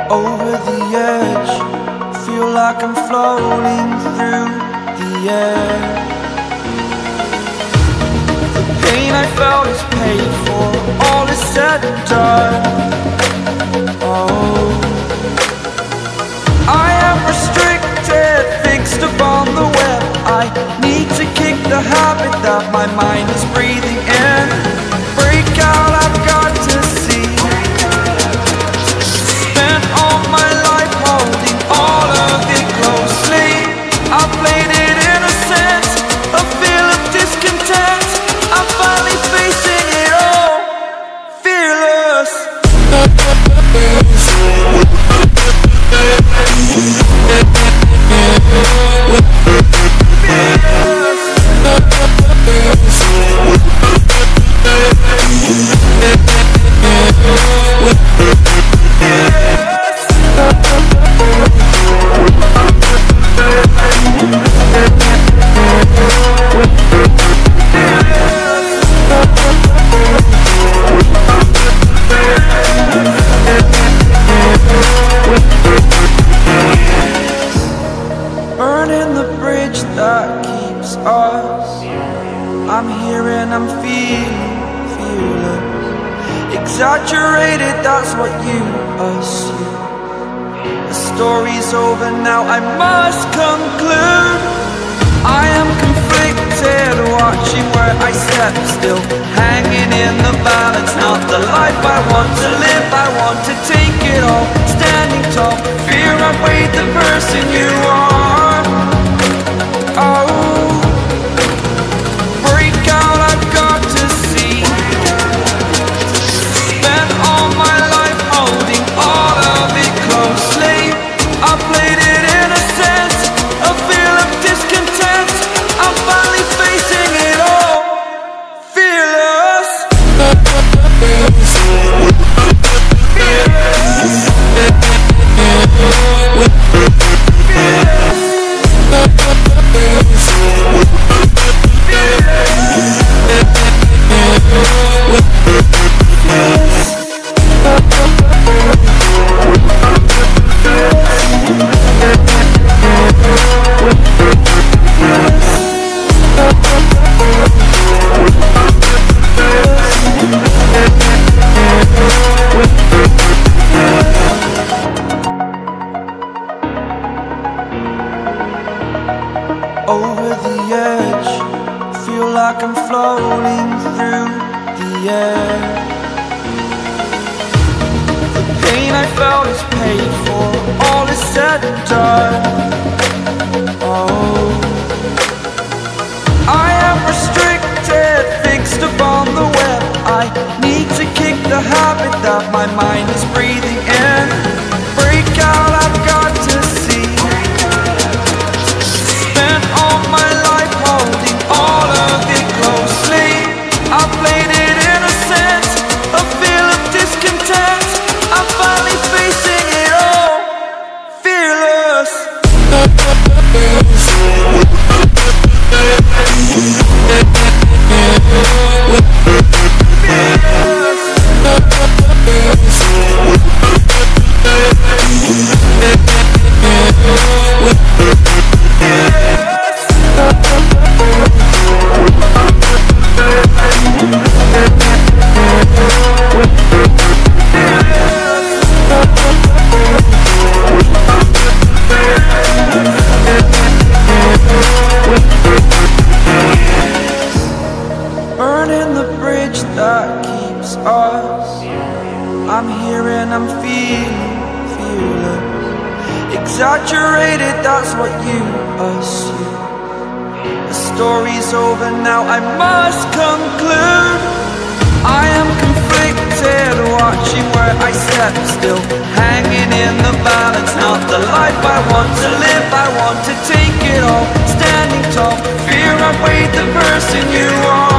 over the edge. Feel like I'm floating through the air. The pain I felt is paid for, all is said and done. Oh, I am restricted, fixed upon the web. I need to kick the habit that my mind is breathing in. Break out, I've got to see. Spent all my life holding all of it closely. I played it innocent, a feel of discontent. I'm finally facing it all, fearless. Burning the bridge that keeps us. I'm here and I'm feeling fearless. Exaggerated, that's what you assume. The story's over now, I must conclude. I am conflicted, watching where I step still, hanging in the balance. Not the life I want to live, I want to take it all. Standing tall, fear I've weighed the person you are. Oh, break out, I've got to see. Spent all my life holding all of it closely. I played it innocent, a feel of discontent. I'm finally facing it all, fearless. Over the edge, feel like I'm floating through the air. The pain I felt is paid for, all is said and done. Oh, I am restricted, fixed upon the web. I need to kick the habit that my mind is breathing in. Break out, I've got to see. Spent all my life holding all of it closely. I played it innocent, a feel of discontent. I'm finally facing it all, fearless. Burning the bridge that keeps us. I'm here and I'm feeling fearless. Exaggerated, that's what you assume. The story's over now, I must conclude. I am conflicted, watching where I step still, hanging in the balance. Not the life I want to live, I want to take it all. Standing tall, fear I've weighed the person you are.